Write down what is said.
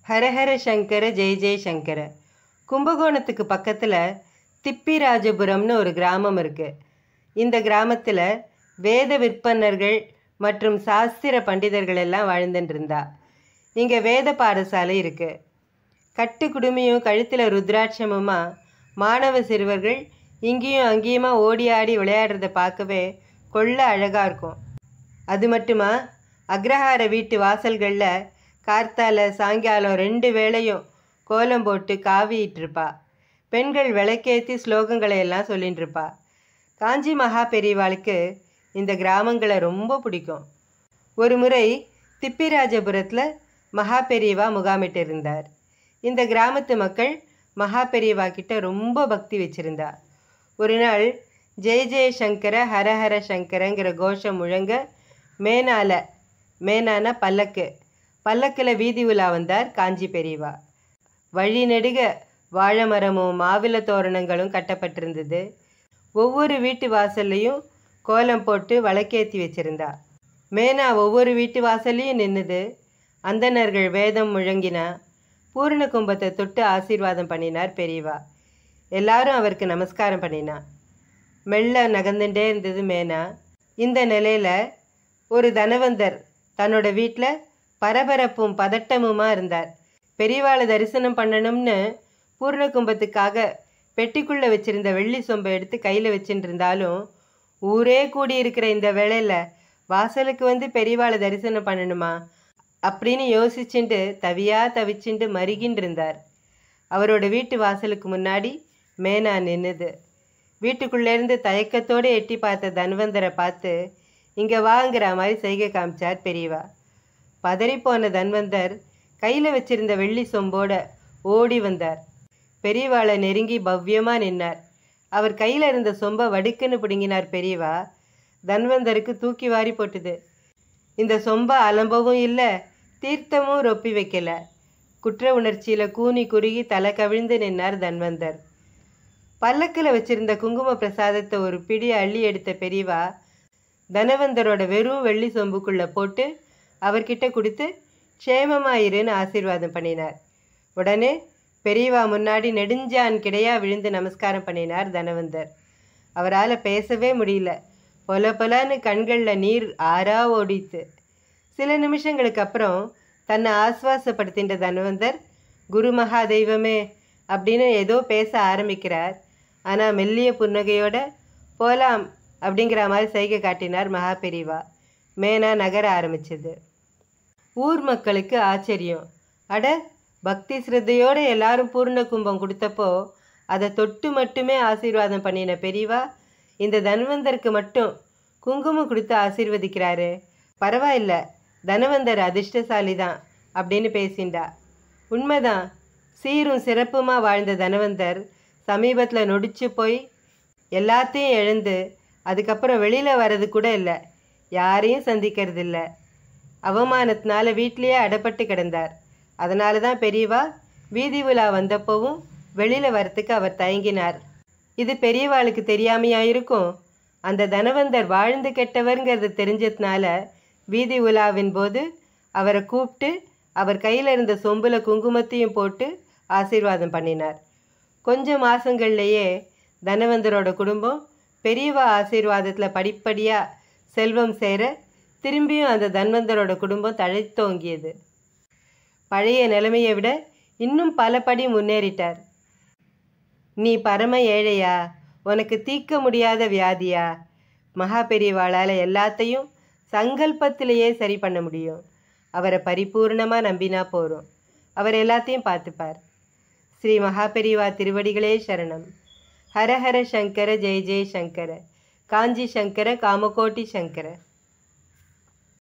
ஹரஹர சங்கர ஜெய ஜெய சங்கர. கும்பகோணத்துக்கு பக்கத்தில் திப்பிராஜபுரம்னு ஒரு கிராமம் இருக்குது. இந்த கிராமத்தில் வேத விற்பன்னர்கள் மற்றும் சாஸ்திர பண்டிதர்கள் எல்லாம் வாழ்ந்துட்டு இருந்தா. இங்கே வேத பாடசாலை இருக்குது. கட்டு குடுமியும் கழுத்தில் ருத்ராட்சமுமா மாணவ சிறுவர்கள் இங்கேயும் அங்கேயுமா ஓடி ஆடி விளையாடுறத பார்க்கவே கொள்ள அழகாக இருக்கும். அது மட்டுமா அக்ரஹார வீட்டு வாசல்களில் கார்த்தால சாயங்காலம் 2 வேளையும் கோலம் போட்டு காவியிட்டிருப்பா. பெண்கள் விளக்கேற்றி ஸ்லோகங்களை எல்லாம் சொல்லிட்டு இருப்பா. காஞ்சி மகா பெரியவாளுக்கு இந்த கிராமங்களை ரொம்ப பிடிக்கும். ஒரு முறை திப்பிராஜபுரத்தில் மகா பெரியவா முகாமிட்டு இருந்தார். இந்த கிராமத்து மக்கள் மகா பெரியவா கிட்ட ரொம்ப பக்தி வச்சிருந்தா. ஒரு நாள் ஜெய ஜெய சங்கர ஹரஹர சங்கரங்கிற கோஷம் முழங்க மேனான பல்லக்கில் வீதி உலா வந்தார் காஞ்சி பெரியவா. வழி நெடுக வாழை மரமும் மாவில தோரணங்களும் கட்டப்பட்டிருந்தது. ஒவ்வொரு வீட்டு வாசல்லையும் கோலம் போட்டு வழக்கேற்றி வச்சிருந்தா. மேனா ஒவ்வொரு வீட்டு வாசல்லையும் நின்றுது. அந்தணர்கள் வேதம் முழங்கினா. பூரண கும்பத்தை தொட்டு ஆசீர்வாதம் பண்ணினார் பெரியவா. எல்லாரும் அவருக்கு நமஸ்காரம் பண்ணினா. மெல்ல நகர்ந்துட்டே இருந்தது மேனா. இந்த நிலையில் ஒரு தனவந்தர் தன்னோட வீட்டில் பரபரப்பும் பதட்டமுமா இருந்தார். பெரியவாளை தரிசனம் பண்ணணும்னு பூர்ண கும்பத்துக்காக பெட்டிக்குள்ளே வச்சிருந்த வெள்ளி சொம்பை எடுத்து கையில் வச்சுட்டு இருந்தாலும் ஊரே கூடி இருக்கிற இந்த வேளையில் வாசலுக்கு வந்து பெரியவாளை தரிசனம் பண்ணணுமா அப்படின்னு யோசிச்சுட்டு தவிச்சுட்டு மருகின்னு இருந்தார். அவரோட வீட்டு வாசலுக்கு முன்னாடி மேனா நின்னுது. வீட்டுக்குள்ளேருந்து தயக்கத்தோடு எட்டி பார்த்த தன்வந்தரை பார்த்து இங்கே வாங்கிற மாதிரி செய்கை காமிச்சார் பெரியவா. பதறிப்போன தன்வந்தர் கையில் வச்சிருந்த வெள்ளி சொம்போட ஓடி வந்தார். பெரியவாளை நெருங்கி பவ்யமாக நின்னார். அவர் கையில் இருந்த சொம்பை வடுக்குன்னு பிடுங்கினார் பெரியவா. தன்வந்தருக்கு தூக்கி வாரி போட்டுது. இந்த சொம்பை அலம்பவும் இல்லை, தீர்த்தமும் ரொப்பி வைக்கல. குற்ற உணர்ச்சியில் கூனி குறுகி தலை கவிழ்ந்து நின்னார் தன்வந்தர். பல்லக்கில் வச்சிருந்த குங்கும பிரசாதத்தை ஒரு பிடி அள்ளி எடுத்த பெரியவா தனவந்தரோட வெறும் வெள்ளி சொம்புக்குள்ளே போட்டு அவர்கிட்ட கொடுத்து க்ஷேமமாயிருன்னு ஆசீர்வாதம் பண்ணினார். உடனே பெரியவா முன்னாடி நெடுஞ்சான் கிடையா விழுந்து நமஸ்காரம் பண்ணினார் தனவந்தர். அவரால் பேசவே முடியல. பொலன்னு கண்களில் நீர் ஆறா ஓடித்து. சில நிமிஷங்களுக்கு அப்புறம் தன்னை ஆஸ்வாசப்படுத்தின்ற தனவந்தர் குரு மகா தெய்வமே அப்படின்னு ஏதோ பேச ஆரம்பிக்கிறார். ஆனால் மெல்லிய புன்னகையோட போலாம் அப்படிங்கிற மாதிரி செய்கை காட்டினார் மகா பெரியவா. மேனா நகர ஆரம்பிச்சது. ஊர் மக்களுக்கு ஆச்சரியம். அட, பக்தி ஸ்ரத்தையோடு எல்லாரும் பூர்ண கும்பம் கொடுத்தப்போ அதை தொட்டு மட்டுமே ஆசீர்வாதம் பண்ணின பெரியவா இந்த தன்வந்தருக்கு மட்டும் குங்குமம் கொடுத்து ஆசீர்வதிக்கிறாரு. பரவாயில்ல, தனவந்தர் அதிர்ஷ்டசாலி தான் அப்படின்னு பேசிண்டா. உண்மைதான். சீரும் சிறப்புமா வாழ்ந்த தனவந்தர் சமீபத்தில் நொடிச்சு போய் எல்லாத்தையும் இழந்து அதுக்கப்புறம் வெளியில் வர்றது கூட இல்லை, யாரையும் சந்திக்கிறது இல்லை. அவமானத்தினால வீட்டிலேயே அடப்பட்டு கிடந்தார். அதனால தான் பெரியவா வீதி உலா வந்தப்போவும் வெளியில் வரத்துக்கு அவர் தயங்கினார். இது பெரியவாளுக்கு தெரியாமையா இருக்கும்? அந்த தனவந்தர் வாழ்ந்து கெட்டவருங்கிறது தெரிஞ்சதுனால வீதி உலாவின் போது அவரை கூப்பிட்டு அவர் கையில் இருந்த சொம்புல குங்குமத்தையும் போட்டு ஆசீர்வாதம் பண்ணினார். கொஞ்சம் மாதங்கள்லேயே தனவந்தரோட குடும்பம் பெரியவா ஆசீர்வாதத்தில் படிப்படியாக செல்வம் சேர திரும்பியும் அந்த தன்வந்தரோட குடும்பம் தழைத்தோங்கியது. பழைய நிலைமையை விட இன்னும் பல படி முன்னேறிட்டார். நீ பரம ஏழையா? உனக்கு தீர்க்க முடியாத வியாதியா? மகா பெரியவாளால் எல்லாத்தையும் சங்கல்பத்திலேயே சரி பண்ண முடியும். அவரை பரிபூர்ணமாக நம்பினா போகிறோம். அவர் எல்லாத்தையும் பார்த்துப்பார். ஸ்ரீ மகா பெரியவா திருவடிகளே சரணம். ஹரஹர சங்கர ஜெய ஜெய சங்கர. காஞ்சி சங்கர காமகோட்டி சங்கர.